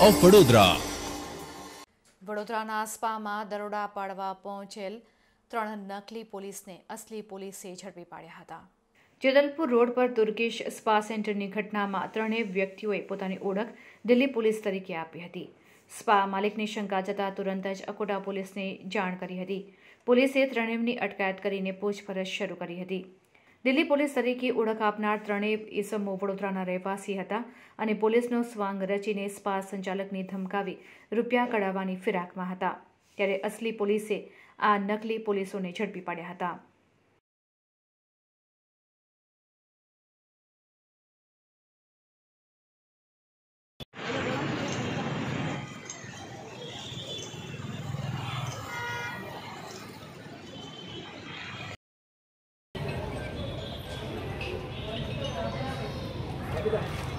Of Vadodara. વડોદરાના સ્પામાં દરોડા પાડવા પહોંચેલ 3 નકલી પોલીસને અસલી પોલીસે ઝડપી પાડ્યા હતા. જેતલપુર રોડ પર તુર્કીશ સ્પા સેન્ટરની ઘટનામાં 3 વ્યક્તિઓએ પોતાની ઓળખ દિલ્હી પોલીસ તરીકે આપી હતી. સ્પા માલિકની શંકા જતા તુરંત જ અકોટા પોલીસને જાણ કરી હતી. પોલીસે 3ની અટકાયત કરીને પૂછપરછ શરૂ કરી હતી. દિલ્હી પોલીસ તરીકે ઓળખ આપનાર 3 ઇસમો વડોદરાના રહેવાસી હતા અને પોલીસનો સ્વાંગ રચીને સ્પા સંચાલકને ધમકાવી રૂપિયા કઢાવવાની ફિરાકમાં હતા. ત્યારે અસલી પોલીસે આ નકલી પોલીસોને ઝડપી પાડ્યા હતા. Hadi be.